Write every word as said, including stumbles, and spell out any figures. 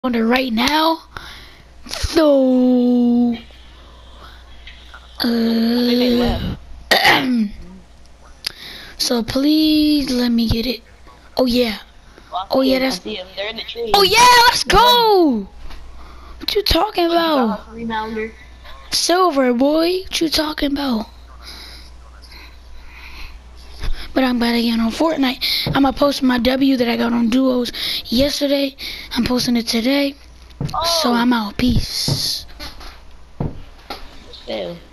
on it right now. So, uh, so please let me get it. Oh yeah. Oh yeah, that's. Oh yeah, let's go. What you talking about? Silver boy, what you talking about? But I'm about to get on Fortnite. I'm gonna post my W that I got on duos yesterday. I'm posting it today. Oh. So I'm out. Peace. Still.